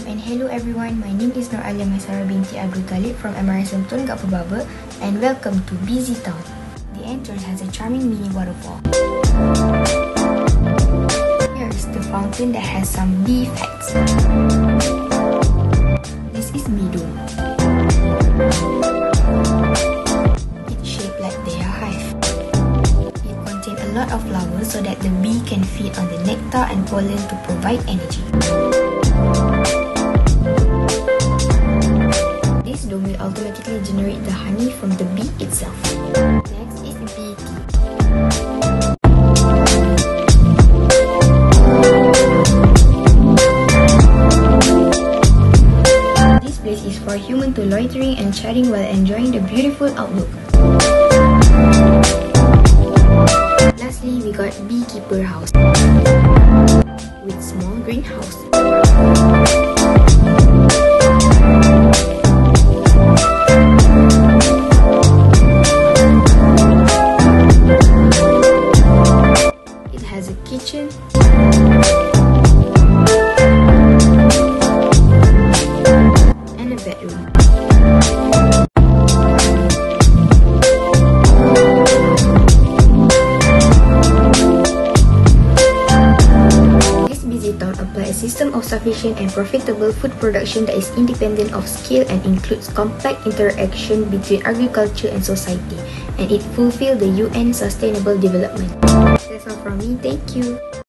and hello everyone, my name is Nur Alia Maisara binti Abdul Talib from MRSM Tun Gak Pebaba, and welcome to Busy Town. The entrance has a charming mini waterfall. Here is the fountain that has some bee facts. This is bee dome. It's shaped like their hive. It contains a lot of flowers so that the bee can feed on the nectar and pollen to provide energy. This dome will automatically generate the honey from the bee itself. Next is the bee tea. This place is for humans to loitering and chatting while enjoying the beautiful outlook. Lastly, we got beekeeper house with small greenhouse. It has a kitchen and a bedroom. Apply a system of sufficient and profitable food production that is independent of scale and includes complex interaction between agriculture and society, and it fulfills the UN Sustainable Development. That's all from me, thank you.